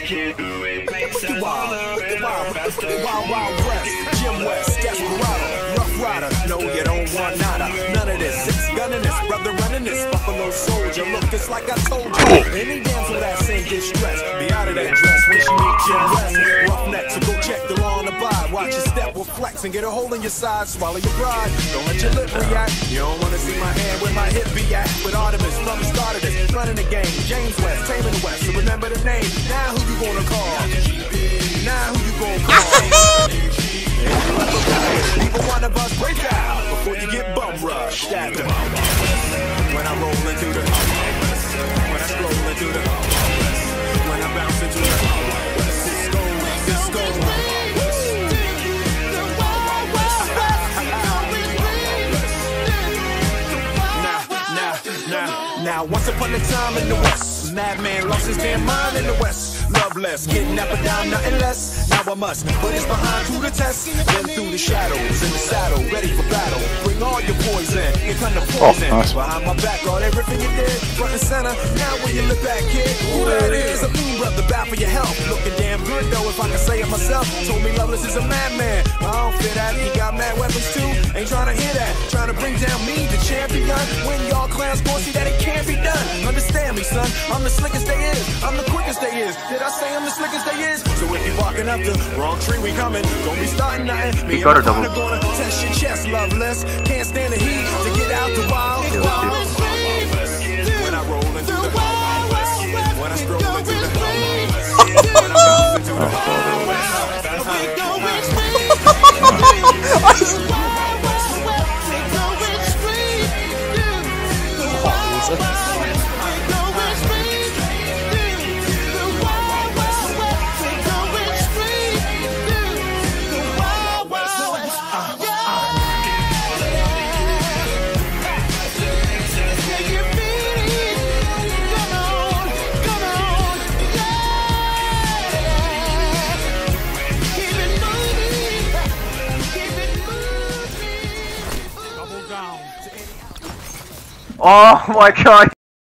Wild West, Jim West, Desperado, Rough Rider. No, you don't want nada. None of this. Six gunning this, brother running this. Buffalo Soldier, look, it's like I told you. Any damsel that's in distress, be out of that dress when she meet Jim West. Roughneck, so go check the law and abide. Watch your step will flex and get a hole in your side. Swallow your pride. Don't let your lip react. You don't wanna see my hand where my hip be at. With Artemis from the start of this, running the game. James West, Taming West. So remember the name. Now who you gonna call? Now who you gonna call? Either one of us break out before you get bum rushed at the when I roll into the when I scroll into the when I bounce into the Cisco. Now, once upon a time in the West, madman lost his damn mind in the West. Loveless, kidnapper down, nothing less. Now I must put his behind through the test. Then through the shadows, in the saddle, ready for battle. Bring all your poison, you kind of poison. Nice. Behind my back, all everything you did, front and center. Now when you look back, kid, who that is? A mean brother, bad for your health. Looking damn good though, if I can say it myself. Told me Loveless is a madman. I don't fit that, he got mad weapons too. Ain't trying to hear that, trying to bring down me, the champion. When y'all clowns gon' see that it can't be done. Understand me, son, I'm the slickest they is. I'm the quickest they is. Did I say I'm the slickest they is? So if you walking up the wrong tree, we coming. Don't be starting nothing. Me and my partner gonna test your chest, Loveless. Can't stand the heat to get out the wild. When I roll into the when I stroll into the when I bounce into Oh my god!